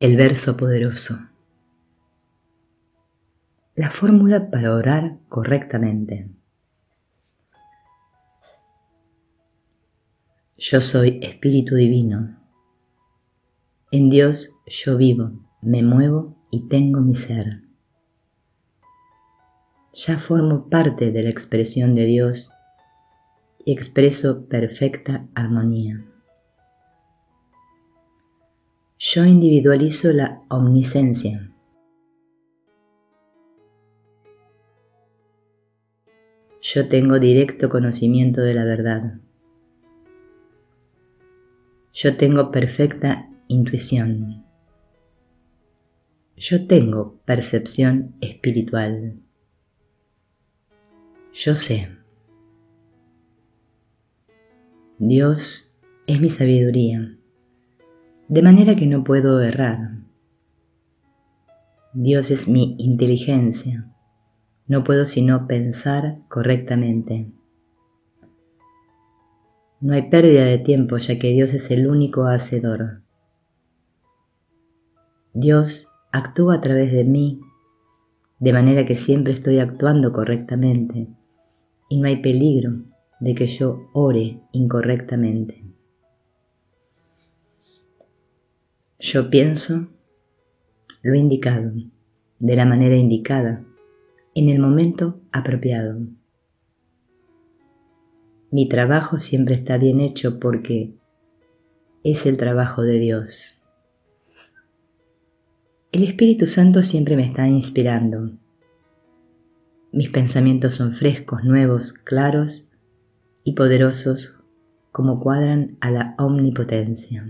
El verso poderoso. La fórmula para orar correctamente. Yo soy Espíritu Divino. En Dios yo vivo, me muevo y tengo mi ser. Ya formo parte de la expresión de Dios y expreso perfecta armonía. Yo individualizo la omnisciencia. Yo tengo directo conocimiento de la verdad. Yo tengo perfecta intuición. Yo tengo percepción espiritual. Yo sé. Dios es mi sabiduría, de manera que no puedo errar. Dios es mi inteligencia, no puedo sino pensar correctamente. No hay pérdida de tiempo, ya que Dios es el único hacedor. Dios actúa a través de mí, de manera que siempre estoy actuando correctamente, y no hay peligro de que yo ore incorrectamente. Yo pienso lo indicado, de la manera indicada, en el momento apropiado. Mi trabajo siempre está bien hecho porque es el trabajo de Dios. El Espíritu Santo siempre me está inspirando. Mis pensamientos son frescos, nuevos, claros y poderosos, como cuadran a la omnipotencia.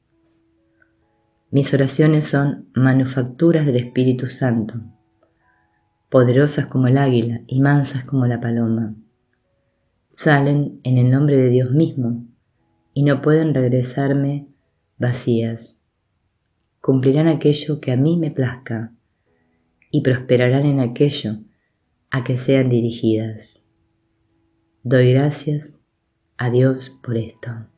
Mis oraciones son manufacturas del Espíritu Santo, poderosas como el águila y mansas como la paloma. Salen en el nombre de Dios mismo y no pueden regresarme vacías. Cumplirán aquello que a mí me plazca y prosperarán en aquello a que sean dirigidas. Doy gracias a Dios por esto.